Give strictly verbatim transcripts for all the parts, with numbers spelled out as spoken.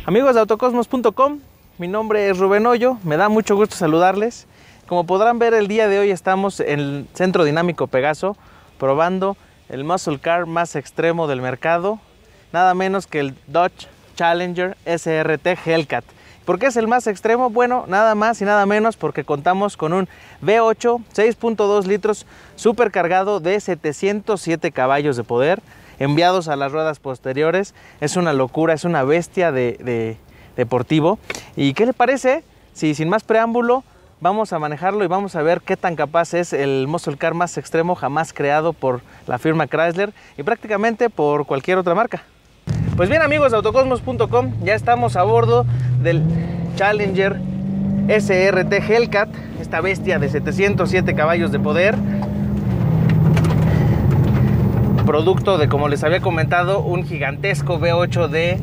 Amigos de autocosmos punto com, mi nombre es Rubén Hoyo, me da mucho gusto saludarles. Como podrán ver, el día de hoy estamos en el Centro Dinámico Pegaso probando el muscle car más extremo del mercado, nada menos que el Dodge Challenger S R T Hellcat. ¿Por qué es el más extremo? Bueno, nada más y nada menos porque contamos con un V ocho seis punto dos litros supercargado de setecientos siete caballos de poder enviados a las ruedas posteriores. Es una locura, es una bestia de, de deportivo. ¿Y qué le parece si sin más preámbulo vamos a manejarlo y vamos a ver qué tan capaz es el muscle car más extremo jamás creado por la firma Chrysler y prácticamente por cualquier otra marca? Pues bien, amigos de autocosmos punto com, ya estamos a bordo del Challenger S R T Hellcat, esta bestia de setecientos siete caballos de poder, producto de, como les había comentado, un gigantesco V ocho de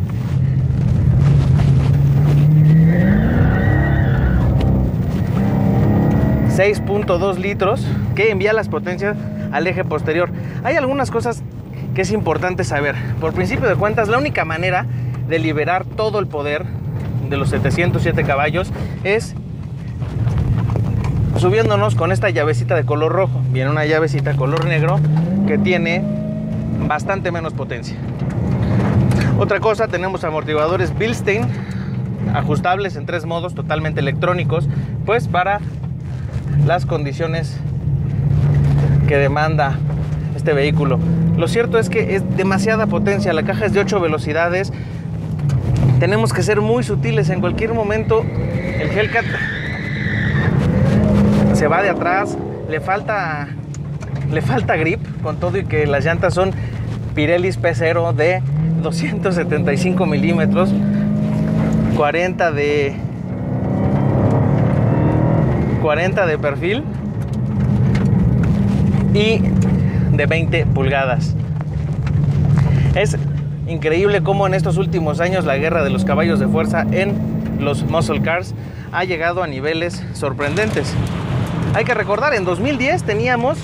seis punto dos litros que envía las potencias al eje posterior. Hay algunas cosas que es importante saber. Por principio de cuentas, la única manera de liberar todo el poder de los setecientos siete caballos es subiéndonos con esta llavecita de color rojo. Viene una llavecita color negro que tiene bastante menos potencia. Otra cosa, tenemos amortiguadores Bilstein ajustables en tres modos, totalmente electrónicos, pues para las condiciones que demanda este vehículo. Lo cierto es que es demasiada potencia, la caja es de ocho velocidades, tenemos que ser muy sutiles. En cualquier momento el Hellcat se va de atrás, le falta le falta grip, con todo y que las llantas son Pirelli P cero de doscientos setenta y cinco milímetros, cuarenta de cuarenta de perfil y de veinte pulgadas. Es increíble cómo en estos últimos años la guerra de los caballos de fuerza en los muscle cars ha llegado a niveles sorprendentes. Hay que recordar, en dos mil diez teníamos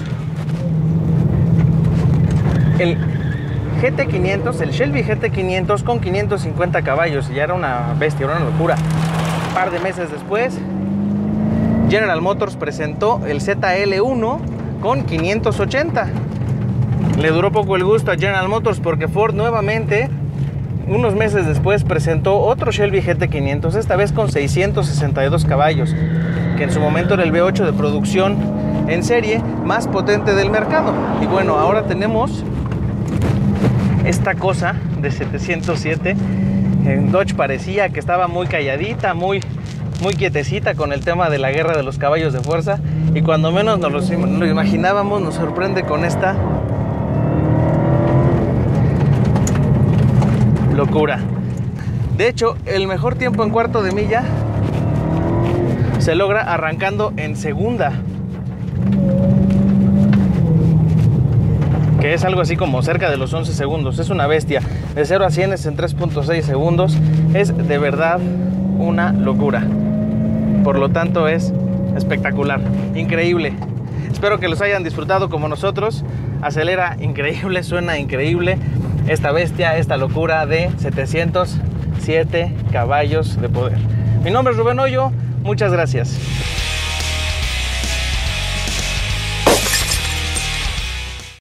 el G T quinientos, el Shelby G T quinientos con quinientos cincuenta caballos, y ya era una bestia, era una locura. Un par de meses después, General Motors presentó el Z L uno con quinientos ochenta. Le duró poco el gusto a General Motors porque Ford nuevamente, unos meses después, presentó otro Shelby G T quinientos, esta vez con seiscientos sesenta y dos caballos, que en su momento era el V ocho de producción en serie más potente del mercado. Y bueno, ahora tenemos esta cosa de setecientos siete. En Dodge parecía que estaba muy calladita, muy, muy quietecita con el tema de la guerra de los caballos de fuerza, y cuando menos nos lo, lo imaginábamos, nos sorprende con esta locura. De hecho, el mejor tiempo en cuarto de milla se logra arrancando en segunda, que es algo así como cerca de los once segundos. Es una bestia. De cero a cien es en tres punto seis segundos. Es de verdad una locura. Por lo tanto, es espectacular, increíble. Espero que los hayan disfrutado como nosotros. Acelera increíble, suena increíble esta bestia, esta locura de setecientos siete caballos de poder. Mi nombre es Rubén Hoyo, muchas gracias.